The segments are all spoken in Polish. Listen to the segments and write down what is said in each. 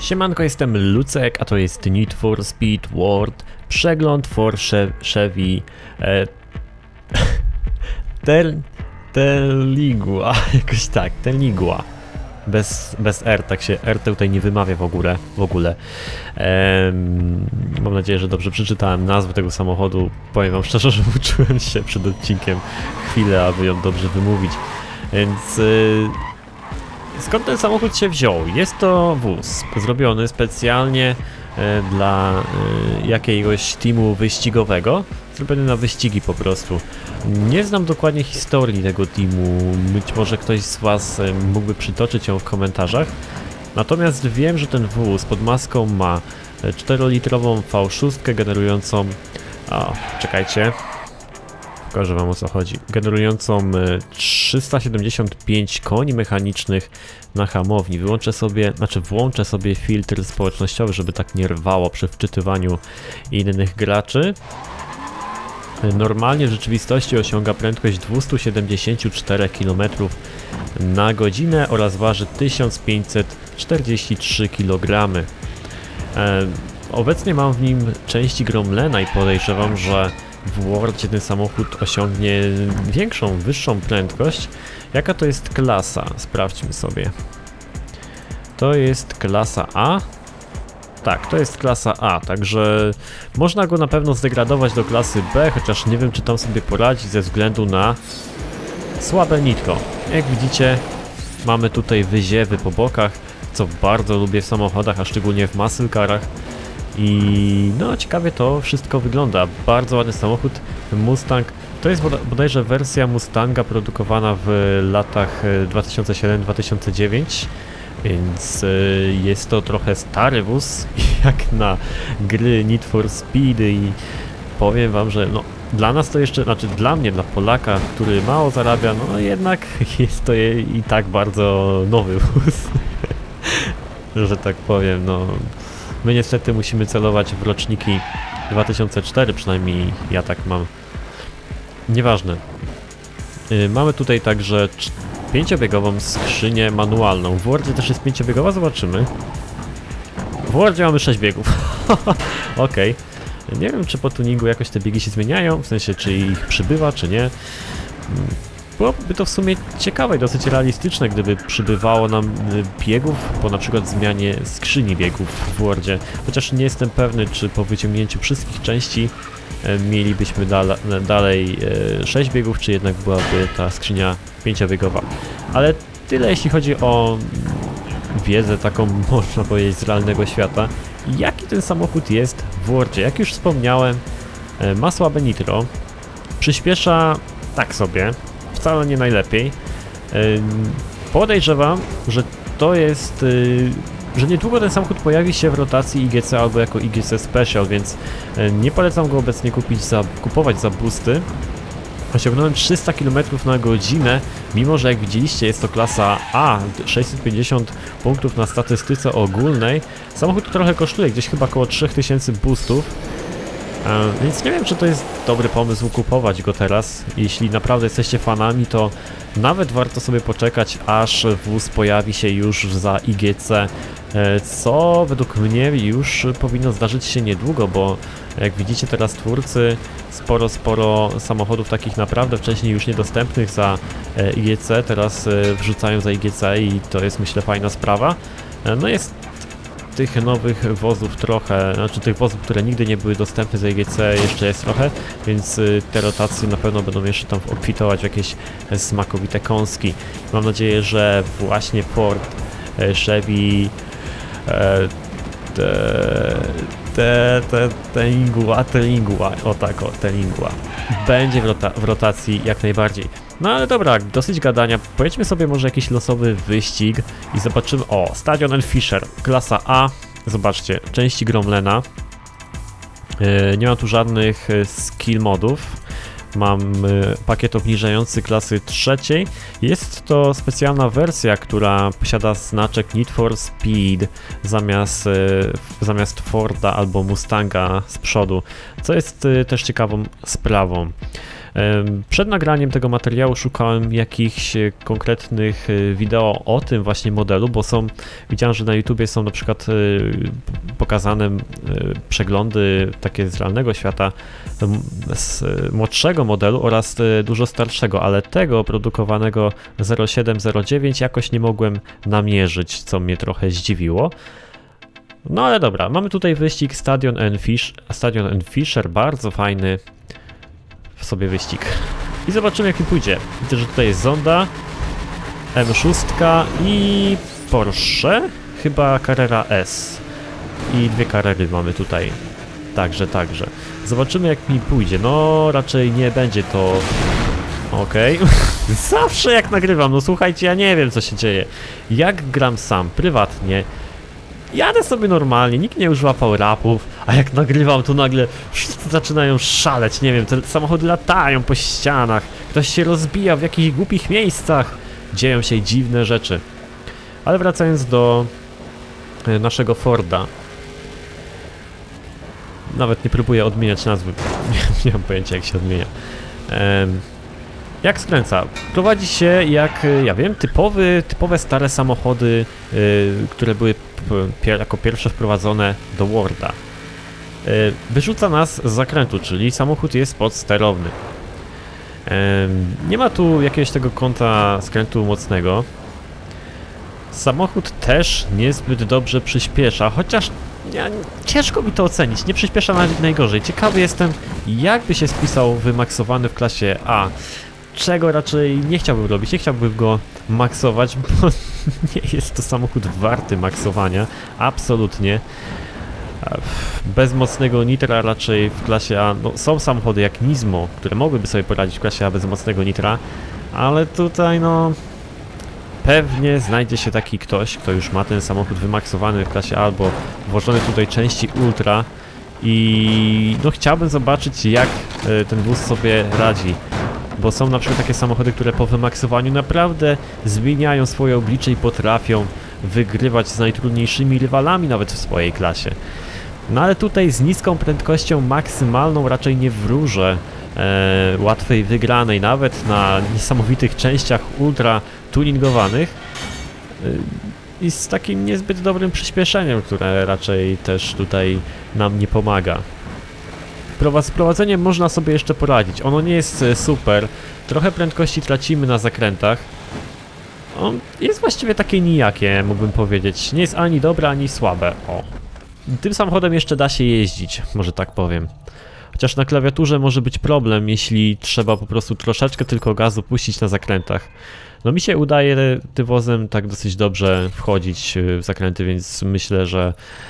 Siemanko, jestem Lucek, a to jest Need for Speed World, przegląd for Chevy Terligua, jakoś tak, Terligua. Bez R, tak się R tutaj nie wymawia w ogóle. Mam nadzieję, że dobrze przeczytałem nazwę tego samochodu. Powiem wam szczerze, że uczyłem się przed odcinkiem chwilę, aby ją dobrze wymówić. Więc skąd ten samochód się wziął? Jest to wóz zrobiony specjalnie dla jakiegoś teamu wyścigowego, zrobiony na wyścigi po prostu. Nie znam dokładnie historii tego teamu, być może ktoś z was mógłby przytoczyć ją w komentarzach. Natomiast wiem, że ten wóz pod maską ma 4-litrową V6 generującą... czekajcie. Pokażę wam, o co chodzi. Generującą 375 koni mechanicznych na hamowni. Włączę sobie filtr społecznościowy, żeby tak nie rwało przy wczytywaniu innych graczy. Normalnie w rzeczywistości osiąga prędkość 274 km na godzinę oraz waży 1543 kg. Obecnie mam w nim części Gromlena i podejrzewam, że w Wordzie ten samochód osiągnie wyższą prędkość. Jaka to jest klasa? Sprawdźmy sobie. To jest klasa A. Tak, to jest klasa A, także można go na pewno zdegradować do klasy B, chociaż nie wiem, czy tam sobie poradzi ze względu na słabe nitro. Jak widzicie, mamy tutaj wyziewy po bokach, co bardzo lubię w samochodach, a szczególnie w muscle carach. I no, ciekawie to wszystko wygląda. Bardzo ładny samochód, Mustang. To jest bodajże wersja Mustanga produkowana w latach 2007-2009. Więc jest to trochę stary wóz, jak na gry Need for Speed i powiem wam, że no, dla nas to jeszcze, dla mnie, dla Polaka, który mało zarabia, no jednak jest to i tak bardzo nowy wóz, że tak powiem, no. My niestety musimy celować w roczniki 2004, przynajmniej ja tak mam. Nieważne. Mamy tutaj także 5-biegową skrzynię manualną. W Wordzie też jest 5-biegowa, zobaczymy. W Wordzie mamy 6 biegów. Okej. Nie wiem, czy po tuningu jakoś te biegi się zmieniają, w sensie czy ich przybywa, czy nie. Byłoby to w sumie ciekawe i dosyć realistyczne, gdyby przybywało nam biegów po na przykład zmianie skrzyni biegów w Wordzie. Chociaż nie jestem pewny, czy po wyciągnięciu wszystkich części mielibyśmy dalej 6 biegów, czy jednak byłaby ta skrzynia 5-biegowa. Ale tyle jeśli chodzi o wiedzę taką, można powiedzieć, z realnego świata. Jaki ten samochód jest w Wordzie? Jak już wspomniałem, ma słabe nitro, przyspiesza tak sobie, wcale nie najlepiej. Podejrzewam, że to jest... że niedługo ten samochód pojawi się w rotacji IGC albo jako IGC Special, więc nie polecam go obecnie kupować za boosty. Osiągnąłem 300 km na godzinę, mimo że jak widzieliście jest to klasa A, 650 punktów na statystyce ogólnej. Samochód trochę kosztuje, gdzieś chyba około 3000 boostów. Więc nie wiem, czy to jest dobry pomysł kupować go teraz. Jeśli naprawdę jesteście fanami, to nawet warto sobie poczekać, aż wóz pojawi się już za IGC, co według mnie już powinno zdarzyć się niedługo, bo jak widzicie teraz twórcy sporo samochodów takich naprawdę wcześniej już niedostępnych za IGC teraz wrzucają za IGC i to jest, myślę, fajna sprawa. No jest tych nowych wozów trochę, tych wozów, które nigdy nie były dostępne za IGC, jeszcze jest trochę, więc te rotacje na pewno będą jeszcze tam obfitować w jakieś smakowite kąski. Mam nadzieję, że właśnie Ford, Chevy, Terligua, Terligua będzie w rotacji jak najbardziej. No ale dobra, dosyć gadania, pojedźmy sobie może jakiś losowy wyścig i zobaczymy. O, Stadion N. Fisher, klasa A, zobaczcie, części Gromlena. Nie ma tu żadnych skill modów. Mam pakiet obniżający klasy trzeciej. Jest to specjalna wersja, która posiada znaczek Need for Speed zamiast Forda albo Mustanga z przodu, co jest też ciekawą sprawą. Przed nagraniem tego materiału szukałem jakichś konkretnych wideo o tym właśnie modelu, bo widziałem, że na YouTubie są na przykład pokazane przeglądy takie z realnego świata z młodszego modelu oraz dużo starszego, ale tego produkowanego 0709 jakoś nie mogłem namierzyć, co mnie trochę zdziwiło. No ale dobra, mamy tutaj wyścig Stadion and Fisher, bardzo fajny w sobie wyścig. I zobaczymy, jak mi pójdzie. Widzę, że tutaj jest Zonda, M6 i Porsche, chyba Carrera S. I dwie Carrery mamy tutaj. Także. Zobaczymy, jak mi pójdzie. No, raczej nie będzie to... Okej. Zawsze jak nagrywam, no słuchajcie, ja nie wiem, co się dzieje. Jak gram sam, prywatnie, jadę sobie normalnie, nikt nie używa power-upów, a jak nagrywam, to nagle wszyscy zaczynają szaleć, nie wiem, te samochody latają po ścianach, ktoś się rozbija w jakichś głupich miejscach, dzieją się dziwne rzeczy. Ale wracając do naszego Forda, nawet nie próbuję odmieniać nazwy, nie mam pojęcia, jak się odmienia. Jak skręca? Prowadzi się jak, ja wiem, typowe stare samochody, które były jako pierwsze wprowadzone do Worda. Wyrzuca nas z zakrętu, czyli samochód jest podsterowny. Nie ma tu jakiegoś tego kąta skrętu mocnego. Samochód też niezbyt dobrze przyspiesza, chociaż ciężko mi to ocenić, nie przyspiesza nawet najgorzej. Ciekawy jestem, jakby się spisał wymaksowany w klasie A. Czego raczej nie chciałbym robić, nie chciałbym go maksować, bo nie jest to samochód warty maksowania, absolutnie. Bez mocnego nitra raczej w klasie A, no są samochody jak Nismo, które mogłyby sobie poradzić w klasie A bez mocnego nitra, ale tutaj no pewnie znajdzie się taki ktoś, kto już ma ten samochód wymaksowany w klasie A albo włożone tutaj części Ultra i no chciałbym zobaczyć, jak ten wóz sobie radzi. Bo są na przykład takie samochody, które po wymaksowaniu naprawdę zmieniają swoje oblicze i potrafią wygrywać z najtrudniejszymi rywalami nawet w swojej klasie. No ale tutaj z niską prędkością maksymalną raczej nie wróżę łatwej wygranej, nawet na niesamowitych częściach ultra tuningowanych i z takim niezbyt dobrym przyspieszeniem, które raczej też tutaj nam nie pomaga. Z prowadzeniem można sobie jeszcze poradzić, ono nie jest super, trochę prędkości tracimy na zakrętach. On jest właściwie takie nijakie, mógłbym powiedzieć, nie jest ani dobre, ani słabe. O. Tym samochodem jeszcze da się jeździć, może tak powiem. Chociaż na klawiaturze może być problem, jeśli trzeba po prostu troszeczkę tylko gazu puścić na zakrętach. No mi się udaje tym wozem tak dosyć dobrze wchodzić w zakręty, więc myślę, że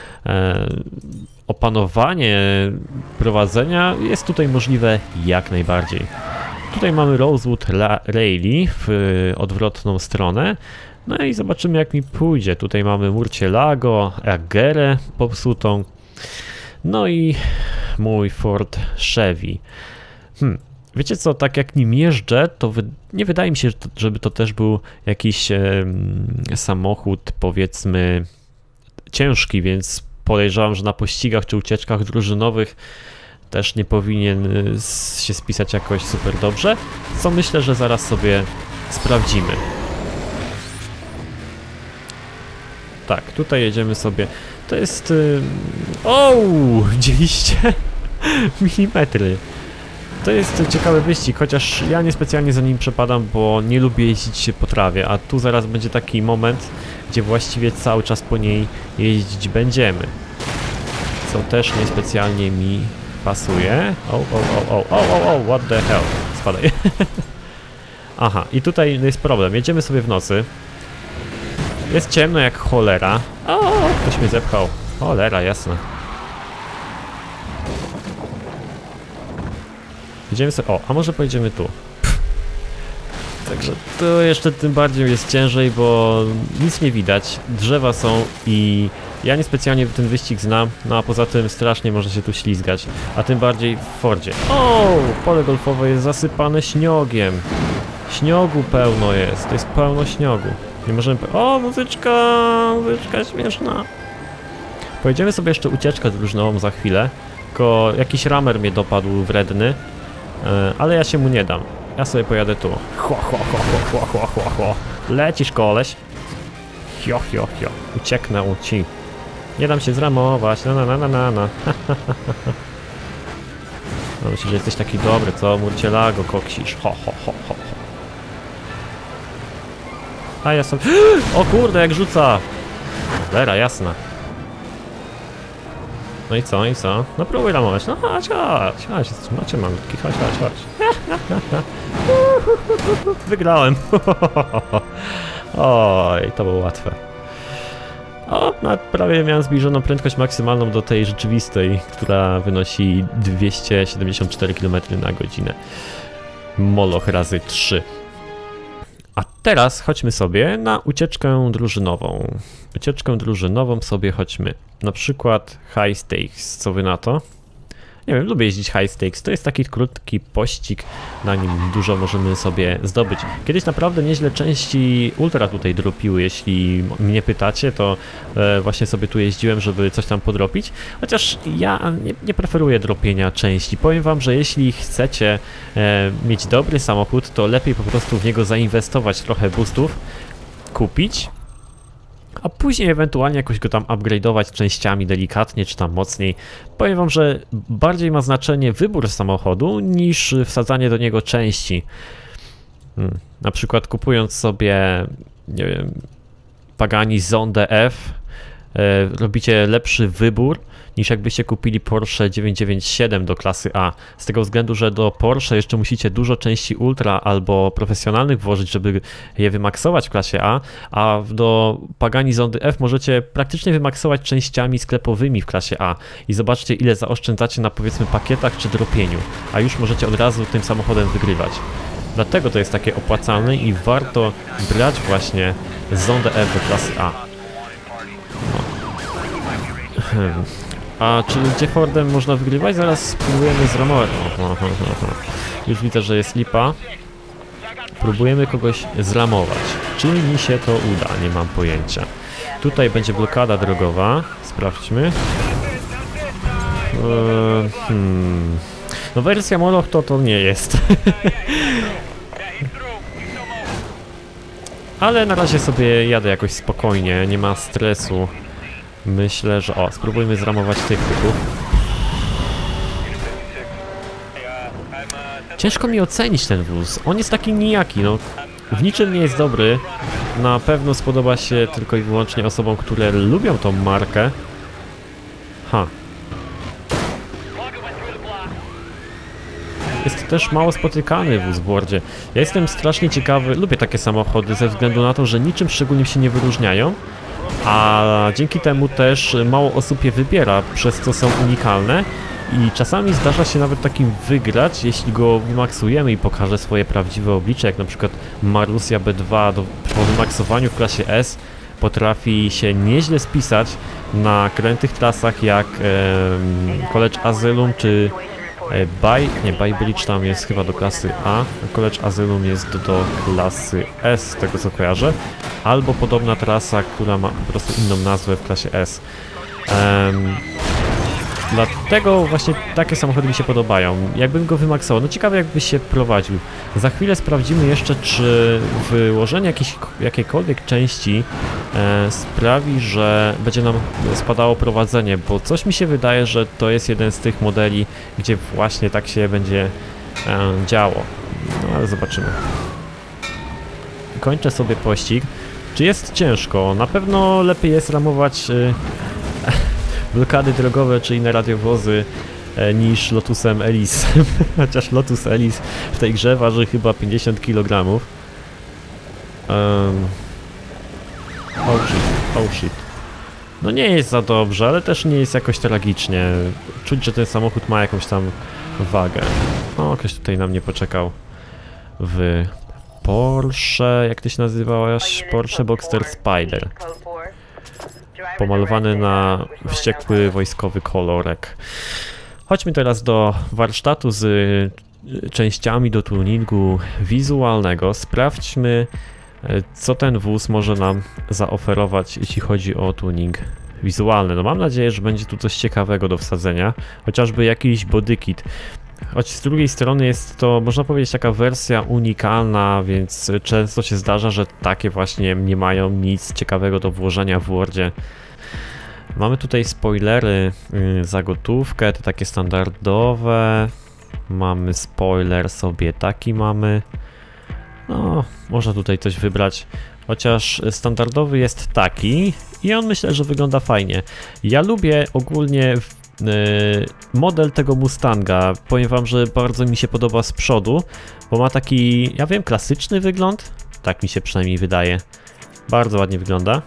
opanowanie prowadzenia jest tutaj możliwe jak najbardziej. Tutaj mamy Rosewood Rally w odwrotną stronę. No i zobaczymy, jak mi pójdzie. Tutaj mamy Murcielago, Agerę popsutą. No i mój Ford Chevy. Wiecie co, tak jak nim jeżdżę, to nie wydaje mi się, żeby to też był jakiś samochód, powiedzmy, ciężki, więc podejrzewam, że na pościgach czy ucieczkach drużynowych też nie powinien się spisać jakoś super dobrze, co myślę, że zaraz sobie sprawdzimy. Tak, tutaj jedziemy sobie. To jest... widzieliście? Milimetry. To jest ciekawy wyścig, chociaż ja niespecjalnie za nim przepadam, bo nie lubię jeździć po trawie, a tu zaraz będzie taki moment, gdzie właściwie cały czas po niej jeździć będziemy. Co też niespecjalnie mi pasuje. What the hell? Spadaj. Aha, i tutaj jest problem. Jedziemy sobie w nocy. Jest ciemno jak cholera. O, ktoś mnie zepchał. Cholera, jasne. Jedziemy sobie... O, a może pojedziemy tu. Także to jeszcze tym bardziej jest ciężej, bo nic nie widać. Drzewa są i ja niespecjalnie ten wyścig znam, no a poza tym strasznie można się tu ślizgać. A tym bardziej w Fordzie. O, pole golfowe jest zasypane śniogiem. Śniegu pełno jest, to jest pełno śniegu. Nie możemy... O, muzyczka śmieszna. Pojedziemy sobie jeszcze ucieczkę drużynową za chwilę. Tylko jakiś ramer mnie dopadł wredny. ale ja się mu nie dam. Ja sobie pojadę tu. Lecisz, koleś. Hio. Ucieknę ci. Nie dam się zramować. Na. No myślę, że jesteś taki dobry, co? Murcielago koksisz. Ho. A ja sobie... O kurde, jak rzuca! Cholera, jasna. No i co? No próbuj ramować. No chodź. Macie malutki, chodź. Wygrałem. Oj, to było łatwe. O, prawie miałem zbliżoną prędkość maksymalną do tej rzeczywistej, która wynosi 274 km/h. Moloch razy 3. A teraz chodźmy sobie na ucieczkę drużynową. Ucieczkę drużynową sobie chodźmy. Na przykład High Stakes. Co wy na to? Nie wiem, lubię jeździć High Stakes. To jest taki krótki pościg. Na nim dużo możemy sobie zdobyć. Kiedyś naprawdę nieźle części ultra tutaj dropiły. Jeśli mnie pytacie, to właśnie sobie tu jeździłem, żeby coś tam podropić. Chociaż ja nie preferuję dropienia części. Powiem wam, że jeśli chcecie mieć dobry samochód, to lepiej po prostu w niego zainwestować, trochę boostów, kupić, a później ewentualnie jakoś go tam upgrade'ować częściami delikatnie, czy tam mocniej. Powiem wam, że bardziej ma znaczenie wybór samochodu, niż wsadzanie do niego części. Na przykład kupując sobie, nie wiem, Pagani Zonda F, robicie lepszy wybór, niż jakbyście kupili Porsche 997 do klasy A. Z tego względu, że do Porsche jeszcze musicie dużo części ultra albo profesjonalnych włożyć, żeby je wymaksować w klasie a do Pagani Zondy F możecie praktycznie wymaksować częściami sklepowymi w klasie A. I zobaczcie, ile zaoszczędzacie na, powiedzmy, pakietach czy dropieniu, a już możecie od razu tym samochodem wygrywać. Dlatego to jest takie opłacalne i warto brać właśnie Zondę F do klasy A. A czy gdzie Fordem można wygrywać? Zaraz spróbujemy zramować. Już widzę, że jest lipa. Próbujemy kogoś zramować. Czy mi się to uda? Nie mam pojęcia. Tutaj będzie blokada drogowa. Sprawdźmy. No wersja Moloch to nie jest. Ale na razie sobie jadę jakoś spokojnie, nie ma stresu. Myślę, że... O, spróbujmy zramować tych typów. Ciężko mi ocenić ten wóz. On jest taki nijaki, no. W niczym nie jest dobry. Na pewno spodoba się tylko i wyłącznie osobom, które lubią tą markę. Jest też mało spotykany wóz w Wordzie. Ja jestem strasznie ciekawy, lubię takie samochody ze względu na to, że niczym szczególnie się nie wyróżniają. A dzięki temu też mało osób je wybiera, przez co są unikalne i czasami zdarza się nawet takim wygrać, jeśli go wymaksujemy i pokaże swoje prawdziwe oblicze, jak na przykład Marussia B2 po wymaksowaniu w klasie S potrafi się nieźle spisać na krętych trasach jak College Asylum czy Bay Bridge tam jest chyba do klasy A, College Asylum jest do klasy S, z tego co kojarzę, albo podobna trasa, która ma po prostu inną nazwę w klasie S. Dlatego właśnie takie samochody mi się podobają. Jakbym go wymaksował, no ciekawe jakby się prowadził. Za chwilę sprawdzimy jeszcze, czy wyłożenie jakiejkolwiek części sprawi, że będzie nam spadało prowadzenie, bo coś mi się wydaje, że to jest jeden z tych modeli, gdzie właśnie tak się będzie działo. No ale zobaczymy. Kończę sobie pościg. Czy jest ciężko? Na pewno lepiej jest ramować blokady drogowe czy inne radiowozy niż Lotusem Elise. Chociaż Lotus Elise w tej grze waży chyba 50 kg. Oh shit. No nie jest za dobrze, ale też nie jest jakoś tragicznie. Czuć, że ten samochód ma jakąś tam wagę. O, ktoś tutaj na mnie poczekał w Porsche, jak ty się nazywałaś? Porsche Boxster Spider. Pomalowany na wściekły wojskowy kolorek. Chodźmy teraz do warsztatu z częściami do tuningu wizualnego. Sprawdźmy, co ten wóz może nam zaoferować, jeśli chodzi o tuning wizualny. No mam nadzieję, że będzie tu coś ciekawego do wsadzenia. Chociażby jakiś bodykit. Choć z drugiej strony jest to, można powiedzieć, taka wersja unikalna, więc często się zdarza, że takie właśnie nie mają nic ciekawego do włożenia w Wordzie. Mamy tutaj spoilery za gotówkę, te takie standardowe. Mamy spoiler sobie taki mamy. No, można tutaj coś wybrać. Chociaż standardowy jest taki i on myślę, że wygląda fajnie. Ja lubię ogólnie model tego Mustanga. Powiem wam, że bardzo mi się podoba z przodu, bo ma taki, ja wiem, klasyczny wygląd. Tak mi się przynajmniej wydaje. Bardzo ładnie wygląda.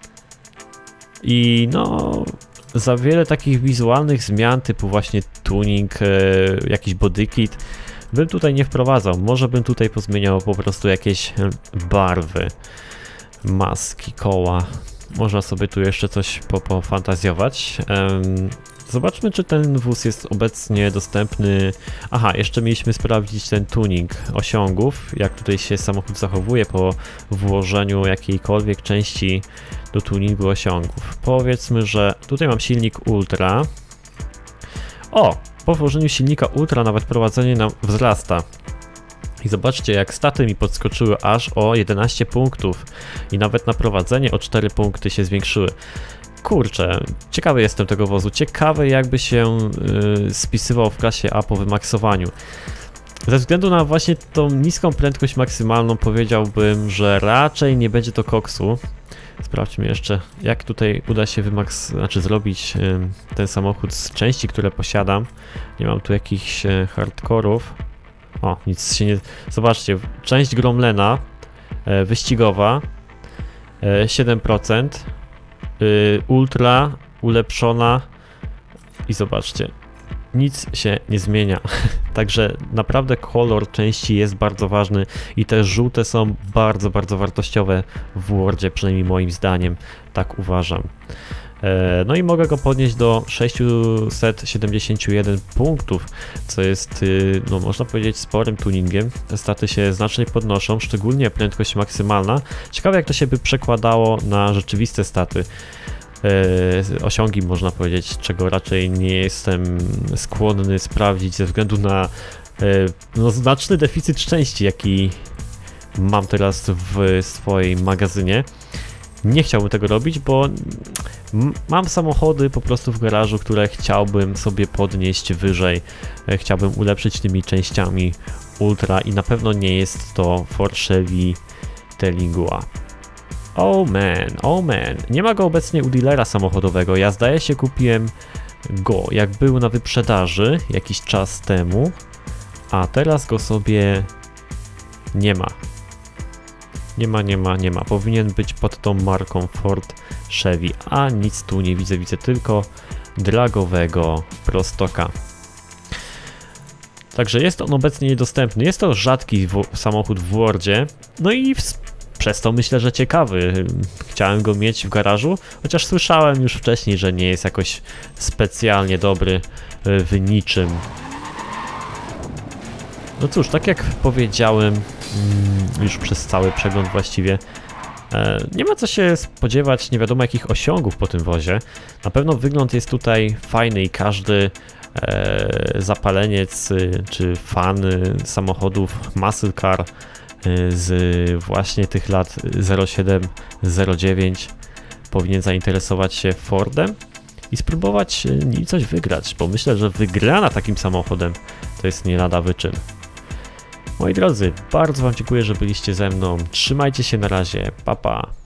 I no, za wiele takich wizualnych zmian, typu właśnie tuning, jakiś bodykit, bym tutaj nie wprowadzał. Może bym tutaj pozmieniał po prostu jakieś barwy, maski, koła. Można sobie tu jeszcze coś pofantazjować. Zobaczmy, czy ten wóz jest obecnie dostępny. Aha, jeszcze mieliśmy sprawdzić ten tuning osiągów, jak tutaj się samochód zachowuje po włożeniu jakiejkolwiek części do tuningu osiągów. Powiedzmy, że tutaj mam silnik Ultra. O! Po włożeniu silnika Ultra nawet prowadzenie nam wzrasta. I zobaczcie, jak staty mi podskoczyły aż o 11 punktów. I nawet na prowadzenie o 4 punkty się zwiększyły. Kurczę, ciekawy jestem tego wozu. Ciekawy, jakby się spisywał w klasie A po wymaksowaniu. Ze względu na właśnie tą niską prędkość maksymalną powiedziałbym, że raczej nie będzie to koksu. Sprawdźmy jeszcze, jak tutaj uda się zrobić ten samochód z części, które posiadam. Nie mam tu jakichś hardkorów. O, nic się nie... Zobaczcie, część Gromlena wyścigowa 7%, ultra ulepszona i zobaczcie, nic się nie zmienia. Także naprawdę kolor części jest bardzo ważny i te żółte są bardzo, bardzo wartościowe w Wordzie, przynajmniej moim zdaniem, tak uważam. No i mogę go podnieść do 671 punktów, co jest, no można powiedzieć, sporym tuningiem. Te staty się znacznie podnoszą, szczególnie prędkość maksymalna. Ciekawe, jak to się by przekładało na rzeczywiste staty. Osiągi, można powiedzieć, czego raczej nie jestem skłonny sprawdzić ze względu na no, znaczny deficyt szczęści, jaki mam teraz w swoim magazynie. Nie chciałbym tego robić, bo mam samochody po prostu w garażu, które chciałbym sobie podnieść wyżej. Chciałbym ulepszyć tymi częściami Ultra i na pewno nie jest to Ford Chevy Teligua. Oh man, nie ma go obecnie u dealera samochodowego. Ja zdaje się kupiłem go, jak był na wyprzedaży jakiś czas temu, a teraz go sobie nie ma. Nie ma. Powinien być pod tą marką Ford Chevy, a nic tu nie widzę. Widzę tylko dragowego prostoka. Także jest on obecnie niedostępny. Jest to rzadki samochód w Wordzie. No i przez to myślę, że ciekawy. Chciałem go mieć w garażu, chociaż słyszałem już wcześniej, że nie jest jakoś specjalnie dobry w niczym. No cóż, tak jak powiedziałem już przez cały przegląd właściwie, nie ma co się spodziewać nie wiadomo jakich osiągów po tym wozie. Na pewno wygląd jest tutaj fajny i każdy zapaleniec czy fan samochodów muscle car z właśnie tych lat 07-09 powinien zainteresować się Fordem i spróbować nim coś wygrać, bo myślę, że wygrana takim samochodem to jest nie lada wyczyn. Moi drodzy, bardzo wam dziękuję, że byliście ze mną. Trzymajcie się, na razie, pa pa.